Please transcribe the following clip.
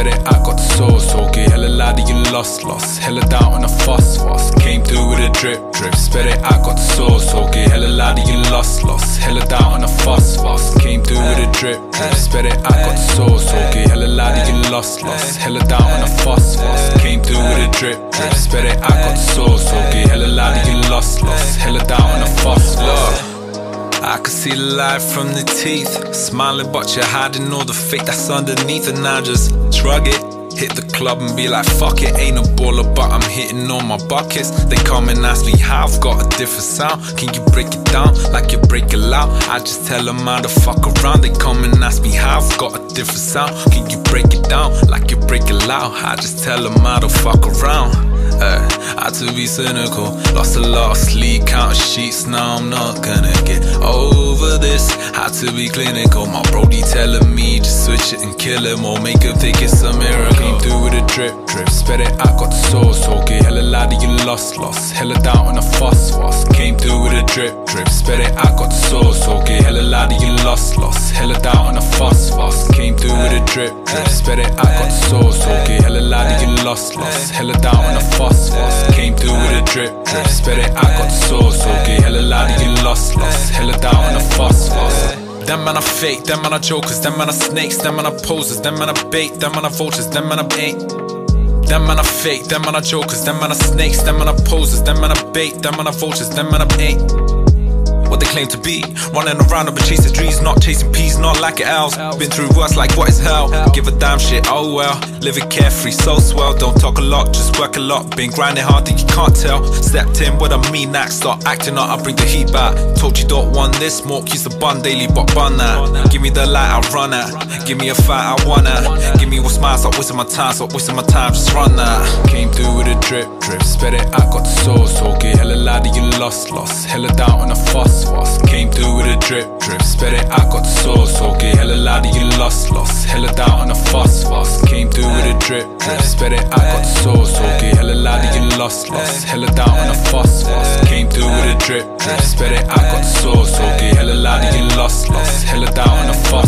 spit it out, got the sauce, okay. Hella louder, you lost. Hella down on the fuss. Came through with a drip, spit it out, got the sauce, okay. Hella louder, you lost. Hella down on the fuss. Came through with a drip, spit it out, got the sauce, okay. Hella louder, you lost. Hella down on the fuss. Came through with a drip, spit it out, got the sauce, okay. Hella louder, you lost. Hella down on the fuss. I can see the light from the teeth, smiling but you're hiding all the fake that's underneath. And I just shrug it, hit the club and be like fuck it. Ain't a baller but I'm hitting all my buckets. They come and ask me how I've got a different sound. Can you break it down like you break it loud? I just tell them how to fuck around. They come and ask me how I've got a different sound. Can you break it down like you break it loud? I just tell them how to fuck around. Had to be cynical, lost a lot of sleep, counting sheets. Now I'm not gonna get over this. Had to be clinical, my brody telling me just switch it and kill him, or make him think it's a miracle. Came through with a drip, spit it out, got the sauce, okay. Hella louder, you lost. Hella down on the fuss. Came through with a drip, spit it out, got the sauce, okay. Hella louder, you lost. Hella down on the fuss. Came through with a drip, spit it out, got the sauce, okay. Hella louder, you lost. Hella down on the fuss. Came through with a drip, spit it out, got the sauce, okay. Hella louder, you lost. Hella down on the fuss. Them man are fake, them man are jokers, them man are snakes, them man are posers, them man are bait, them man are vultures, them man are ain't. Them man are fake, them man are jokers, them man are snakes, them man are posers, them man are bait, them man are vultures, them man are ain't. What they claim to be, running around up and chasing dreams, not chasing peas, not like it else. Been through worse, like what is hell? Give a damn shit, oh well. Living carefree, so swell. Don't talk a lot, just work a lot. Been grinding hard that you can't tell. Stepped in with a mean act, start acting up, I bring the heat back. Told you don't want this, smoke used to bun daily, but bun that. Give me the light, I run at. Give me a fight, I want that. Give me what smiles, stop wasting my time, just run that. Came through with a drip, spit it out, got the sauce, okay. Hella louder, you lost. Hella down on the fuss. Came through with a drip, spit it out, got the sauce, okay. Hella louder, you lost. Hella down on the fuss. Came through with a drip, spit it out, got the sauce, okay. Hella louder, you lost. Hella down on the fuss. Came through with a drip, spit it out, got the sauce, okay. Hella louder, you lost. Hella down on the fuss.